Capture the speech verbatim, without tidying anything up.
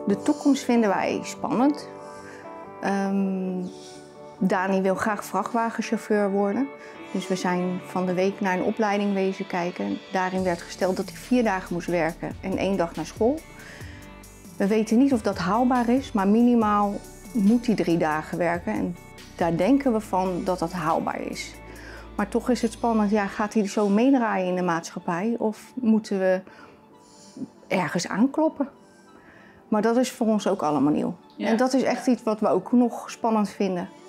De toekomst vinden wij spannend. Um, Dani wil graag vrachtwagenchauffeur worden. Dus we zijn van de week naar een opleiding wezen kijken. Daarin werd gesteld dat hij vier dagen moest werken en één dag naar school. We weten niet of dat haalbaar is, maar minimaal moet hij drie dagen werken. En daar denken we van dat dat haalbaar is. Maar toch is het spannend, ja, gaat hij zo meedraaien in de maatschappij of moeten we ergens aankloppen? Maar dat is voor ons ook allemaal nieuw. Ja. En dat is echt iets wat we ook nog spannend vinden.